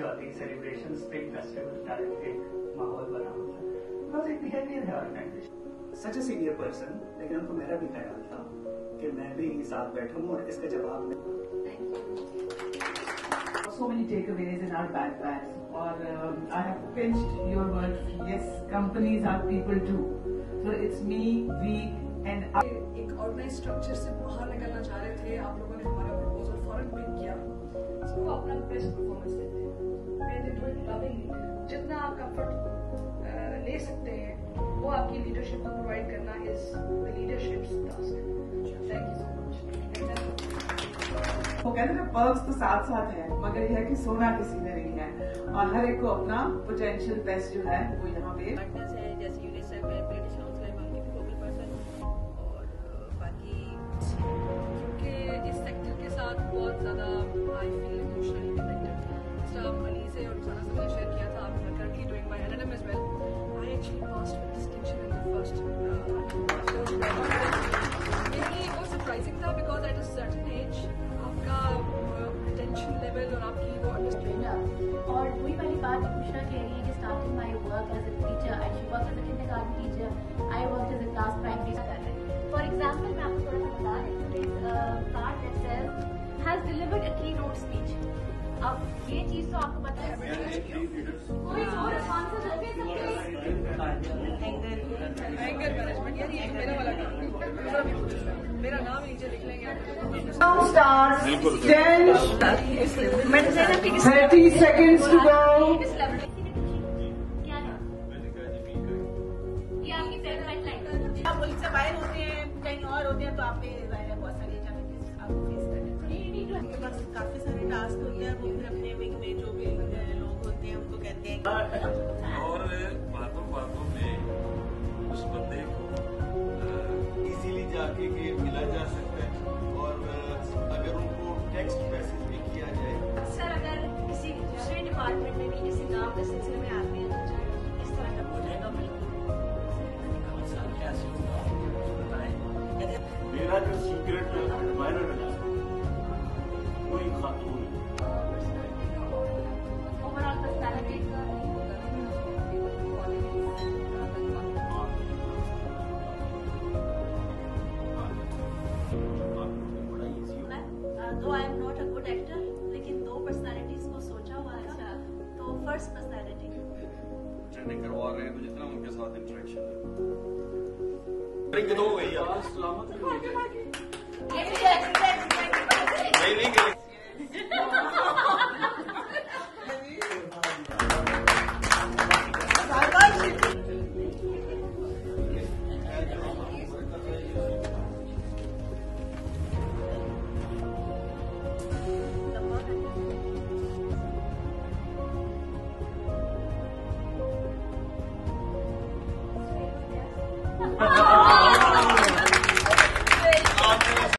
चौथी celebration spring festival type एक माहौल बना होता है। बस एक बिहेवियर है organisation. Such a senior person, लेकिन उनको मेरा भी ख्याल था कि मैं भी साथ बैठूं और इसका जवाब में So many takeaways in our backpacks, or I have pinched your words. Yes, companies are people too. So it's me, we, and I. एक ऑर्गेनाइज स्ट्रक्चर से बाहर निकलना चाह रहे थे, आप लोगों ने हमारा प्रपोजल फौरन पिक किया, तो वो अपना बेस्ट परफॉर्मेंस देते हैं। They do it lovingly. जितना आप कंफर्ट ले सकते हैं, वो आपकी लीडरशिप को प्रोवाइड करना is the leadership's task. Thank you so much. वो कहते हैं पर्क्स तो साथ साथ है, मगर यह है कि सोना किसी में नहीं है, और हर एक को अपना पोटेंशियल बेस्ट जो है वो यहाँ पे पार्टनर्स हैं, जैसे यूनिसेफ है, ब्रिटिश काउंसिल है, उनकी भी ग्लोबल पर्सन, और बाकी क्योंकि इस सेक्टर के साथ बहुत ज़्यादा आई फील इमोशनली कनेक्टेड। जैसा अली से और सारा सबने शेयर किया था, I am currently doing my LLM as well. I actually passed with distinction in the first. मेरे वो सरप्राइजिंग था because at a certain age आपका अटेंशन लेवल और आपकी वो और वही वाली बात उषा कह रही है कि starting my work as a teacher and she work as a kindergarten teacher, I work as a class primary teacher. For example मैं आपको थोड़ा सा बता रही हूं, card that says has delivered a keynote speech. अब ये चीज तो आपको पता है, कोई और आंसर होंगे एंगर मैनेजमेंट, यार ये मेरा वाला काम है। मेरा नाम नीचे लिख लेंगे आप। stars. 10, 30 seconds to go. क्या है ये आपकी फेवरेट लाइन? आप मुल्क से बाहर होते हैं, कहीं और होते हैं, तो आप पे बहुत सारी चैलेंजेस आपको फेस करने पड़ते हैं। बस काफी सारे टास्क होते हैं, वो फिर अपने विंग में जो भी लोग होते हैं उनको कहते हैं। और बातों बातों में उस बंदे को इजीली जाके मिला जा सकता है, और अगर उनको टेक्स्ट मैसेज भी किया जाए। अक्सर अगर किसी दूसरे डिपार्टमेंट में भी किसी काम के सिलसिले में आते हैं तो इस तरह का हो जाएगा। मेरा जो सीक्रेट एडमायरर है कोई खातून है। Overall personality though I am not a good actor, लेकिन दो पर्सनालिटीज को सोचा हुआ था, तो फर्स्ट पर्सनालिटी ट्रेनिंग करवा रहे हैं, तो जितना उनके साथ इंटरेक्शन है दो वही सलामत नहीं